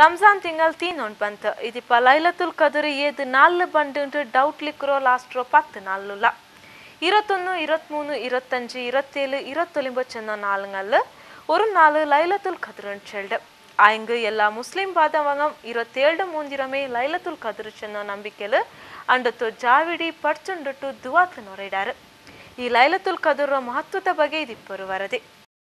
ರಂಜಾನ್ ತಿಂಗಳು ತೀನೊಂಡು ಬಂತು ಇದಿಪ್ಪ ಲೈಲತುಲ್ ಕದರ್ ಏದು ನಾಲ್ಲು ಬಂಡು ಡೌಟ್ಲಿಕ್ರೋ ಲಾಸ್ಟ್ರೋ 10 ನಾಳುಲ್ಲ 21, 23, 25, 27, 29 ചെന്ന നാളുകളിൽ ഒരു നാള് ലൈലത്തുൽ ഖദർ ചെല്ലുണ്ട് ആയെങ്കിൽ എല്ലാ മുസ്ലിം ബാധവങ്ങം 27 മൂന്നിരമേ ലൈലത്തുൽ ഖദർ ചെന്ന നമ്പിക്കല് ಅಂಡತ್ತು ಜಾವಿಡಿ ಪಡ್ಚುಂಡುಟ್ಟು ದುವಾತ್ ನೊರೆಡಾರು ಈ ಲೈಲತುಲ್ ಕದರ್ ಮಹತ್ವದ ಬಗ್ಗೆ ಇದಿಪ್ಪರು ವರದಿ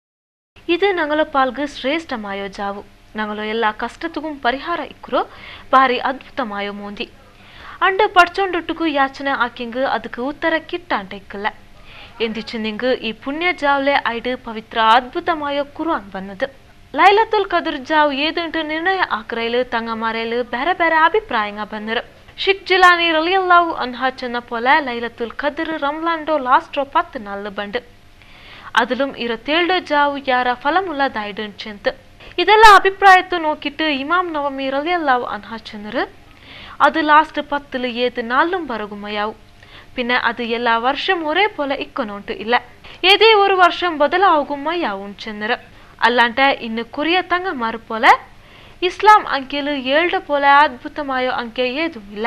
ಇದು ನಂಗಲ ಪಾಲ್ಗ ಶ್ರೇಷ್ಠಮಾಯೋ ಜಾವು ನಂಗಲು ಎಲ್ಲ ಕಷ್ಟತುಗುಂ ಪರಿಹಾರ ಇಕ್ಕರು ಭಾರಿ ಅದ್ಭುತಮಾಯೋ ಮೋಂದಿ ಅಂಡ ಪಡ್ಚೊಂಡುಟ್ಟುಗು ಯಾಚನೆ ಆಕಿಂಗ್ ಅದಕ್ಕೆ ಉತ್ತರ ಕಿಟ್ಟಾಂಟ ಇಕ್ಕಲ್ಲ ಎಂದಿಚ್ಚು ನಿಂಗ್ ಈ ಪುಣ್ಯ ಜಾವ್ಲೆ ಐಡು ಪವಿತ್ರ ಅದ್ಭುತಮಾಯೋ ಕುರ್ಆನ್ ಬನ್ನದು ಲೈಲತುಲ್ ಕದರ್ ಜಾವ್ ಏದುಂಟು ನಿರ್ಣಯ ಆಕ್ರೈಲು ತಂಗಮಾರೈಲು ಬೇರೆ ಬೇರೆ ಅಭಿಪ್ರಾಯಂಗ ಬಂದರು ಶಿಖ್ ಜಿಲಾನಿ ರಲಿಯಲ್ಲಾಹು ಅನ್ಹಾ ಚೆನ್ನ ಪೊಲ ಲೈಲತುಲ್ ಕದರ್ ರಂಲಾಂಡೋ ಲಾಸ್ಟ್ರೋ 10 ನಾಳು ಬಂಡು അതിലും 27 ಜಾವು ಯಾರ ಫಲಮುಲ್ಲ ದಾಯ್ಡನ್ ಚೆಂತ ಇದೆಲ್ಲ ಅಭಿಪ್ರಾಯತ್ತು ನೋಕಿಟ್ಟು ಇಮಾಮ್ ನವಮಿ ರಲಿಯಲ್ಲಾಹು ಅನ್ಹಾ ಚೆನ್ನರು ಅದು ಲಾಸ್ಟ್ 10 ಏದು ನಾಲ್ലും ಬರಗುಮಯಾವು പിന്നെ അത് എല്ലാ വർഷം ഒരേപോലെ ഇക്കൊനോണ്ട് ഇല്ല ഏതേ ഒരു വർഷം ബദലാകുമയാവും ചെന്നറ് അല്ലാണ്ട് ഇന്ന് കുറിയ തങ്ങമാർ പോലെ ഇസ്ലാം ಅಂಕೆಲು 7 പോലെ ಅದ್ಭುತമായ ಅಂಕೆ ಏದುമില്ല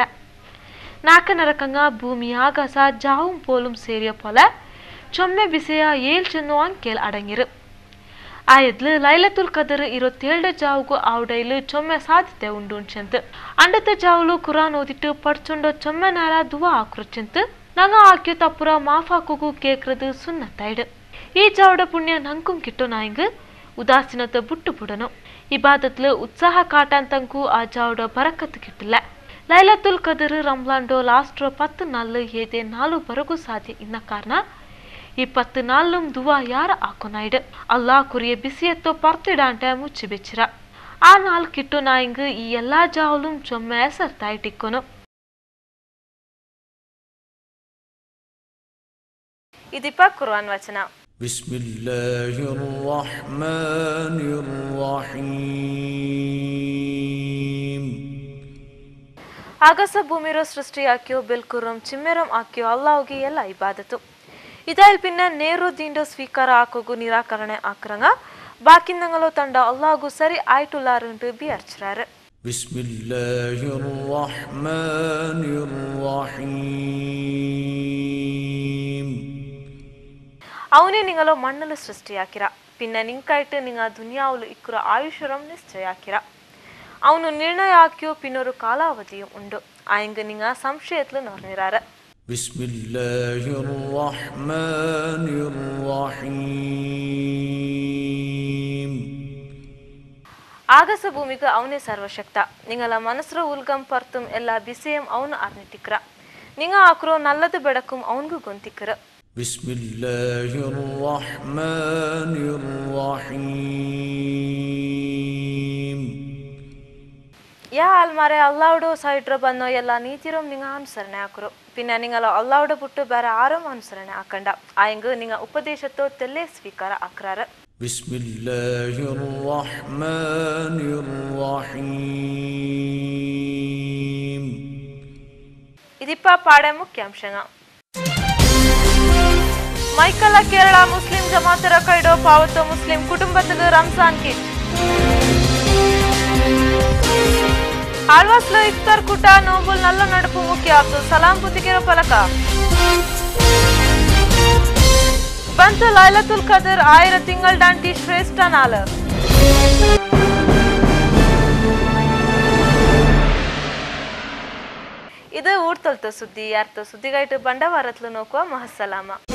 ನಾಕನ ರಕಂಗ ಭೂಮಿ ಆಕಾಶ ಜಾവും പോലും ಸೇರಿಯ പോലെ ಚೊಮ್ಮೆ ಬಿಸೆಯ 7 ಚೆನ್ನೋ ಅಂಕೆಲ್ ಅಡಂಗಿರು ಆಯದ್ಲು ಲೈಲತುಲ್ ಕದರ್ 27 ಜಾವುಗು ಆವಡೈಲು ಚೊಮ್ಮೆ ಸಾಧ್ಯತೆ ಉಂಡು ಚೆಂತ ಅಂಡತ ಜಾವುಲು ಕುರಾನ್ ಓದಿಟ್ಟು ಪಡ್ಚೊಂಡೋ ಚೊಮ್ಮೆ ನಾರ ದುವಾ ಆಕ್ರುಚೆಂತ ನಂಗ ಆಕ್ಯು ತಪ್ಪುರ ಮಾಫಾಕುಗು ಕೇಕ್ರದು ಸುನ್ನತ್ತೈಡು ಈ ಜಾವುಡ ಪುಣ್ಯ ನಂಕುಂ ಕಿಟ್ಟು ನಾಯಿಂಗ್ ಉದಾಸೀನತೆ ಬುಟ್ಟು ಬುಡನು ಇಬಾದತ್ಲು ಉತ್ಸಾಹ ಕಾಟಾಂತಂಕು ಆ ಜಾವುಡ ಬರಕತ್ತು ಕಿಟ್ಟಿಲ್ಲ ಲೈಲತುಲ್ ಕದರ್ ರಂಲಾಂಡೋ ಲಾಸ್ಟ್ರೋ 10 ನಾಳು ಏದೇ ನಾಳು ಬರಗೂ ಸಾಧ್ಯ ಇನ್ನ ಕಾರಣ ಈ 10 ನಾಳುಂ ದುವಾ ಯಾರ ಆಕೊನಾಯ್ಡು ಅಲ್ಲಾ ಕುರಿಯ ಬಿಸಿಯತ್ತೋ ಪರ್ತಿಡಾಂಟ ಮುಚ್ಚಿ ಬೆಚ್ಚಿರ ಆ ನಾಲ್ ಕಿಟ್ಟು ನಾಯಿಂಗ್ ಈ ಎಲ್ಲಾ ಜಾವುಲುಂ ಚೊಮ್ಮೆ ಸರ್ತಾಯ್ಟಿಕ್ಕೊನು ಇದಿಪ್ಪ ಕುರ್ಆನ್ ವಚನ ಬಿಸ್ಮಿಲ್ಲಾಹಿರ್ ರಹ್ಮಾನಿರ್ ರಹೀಮ್ ಆಗಸ ಭೂಮಿರೋ ಸೃಷ್ಟಿ ಆಕ್ಯೋ ಬಿಲ್ಕುರಂ ಚಿಮ್ಮೆರಂ ಆಕ್ಯೋ ಅಲ್ಲಾಹುಗೆ ಎಲ್ಲ ಇಬಾದತು ಇದಾಯಲ್ ಪಿನ್ನ ನೇರು ದೀಂಡೋ ಸ್ವೀಕಾರ ಆಕೋಗು ನಿರಾಕರಣೆ ಆಕ್ರಂಗ ಬಾಕಿಂದಂಗಲೋ ತಂಡ ಅಲ್ಲಾಹು ಸರಿ ಆಯ್ಟುಲಾರುಂಟು ಬಿಯರ್ಚ್ರಾರು ಬಿಸ್ಮಿಲ್ಲಾಹಿರ್ ರಹ್ಮಾನಿರ್ ರಹೀಮ್ ಅವನೇ ನಿಂಗಲೋ ಮಣ್ಣಲು ಸೃಷ್ಟಿಯಾಕಿರ ಪಿನ್ನ ನಿಂಕಾಯ್ಟು ನಿಂಗ ದುನಿಯಾವುಲು ಇಕ್ಕುರ ಆಯುಷರಂ ನಿಶ್ಚಯಾಕಿರ ಅವನು ನಿರ್ಣಯ ಹಾಕ್ಯೋ ಪಿನ್ನೊರು ಕಾಲಾವಧಿಯು ಉಂಡು ಆಯಂಗ ನಿಂಗ ಸಂಶಯತ್ಲು ನೋರ್ನಿರಾರ ಬಿಸ್ಮಿಲ್ಲಾಹಿರ್ ರಹ್ಮಾನಿರ್ ರಹೀಮ್ ಆಗಸ ಭೂಮಿಗೆ ಅವನೇ ಸರ್ವಶಕ್ತ ನಿಂಗಲ ಮನಸ್ರ ಉಲ್ಗಂ ಪರ್ತುಂ ಎಲ್ಲ ಬಿಸಿಯಂ ಅವನು ಅರ್ನಿಟಿಕ್ರ ನಿಂಗ ಆಕ್ರೋ ನಲ್ಲದು ಬೆಡಕುಂ ಅವನ್ಗೂ ಗೊಂತಿಕ್ರ ಬಿಸ್ಮಿಲ್ಲಾಹಿರ್ ರಹ್ಮಾನಿರ್ ರಹೀಮ್ ಯಾ ಅಲ್ಮಾರೆ ಅಲ್ಲಾವುಡು ಸೈಡ್ರ ಬನ್ನೋ ಎಲ್ಲ ನೀತಿರಂ ನಿಂಗ ಅನುಸರಣೆ ಹಾಕರು ಪಿನ್ನ ನಿಂಗಲ ಅಲ್ಲಾವುಡು ಬಿಟ್ಟು ಬೇರೆ ಆರಂ ಅನುಸರಣೆ ಹಾಕಂಡ ಆಯಂಗ ನಿಂಗ ಉಪದೇಶತ್ತೋ ತೆಲ್ಲೆ ಸ್ವೀಕಾರ ಆಕ್ರಾರ ಬಿಸ್ಮಿಲ್ಲಾಹಿರ್ ರಹ್ಮಾನಿರ್ ರಹೀಮ್ ಇದಿಪ್ಪ ಪಾಡೆ ಮುಖ್ಯಾಂಶಂಗ ಮೈಕಲ ಕೇರಳ ಮುಸ್ಲಿಂ ಜಮಾತರ ಕೈಡೋ ಪಾವತೋ ಮುಸ್ಲಿಂ ಕುಟುಂಬದ ರಂಜಾನ್ ಕಿಟ್ ಆಳ್ವಾಸ್లో ಇಫ್ತಾರ್ ಕೂಟ ನೋಬುಲ್ ನಲ್ಲ ನಡುಪು ಮುಖ್ಯ ಆಪ್ತು ಸಲಾಂ ಪುತಿಗೆರೋ ಫಲಕ ಬಂತು ಲೈಲತುಲ್ ಕದರ್ 1000 ತಿಂಗಳ ದಾಂಟಿ ಶ್ರೇಷ್ಠ ನಾಳ ಇದು ಊರ್ತಲ್ತ ಸುದ್ದಿ ಯಾರ್ತ ಸುದ್ದಿಗಾಯ್ತು ಬಂಡವಾರತ್ಲು ನೋಕುವ ಮಹಸಲಾಮ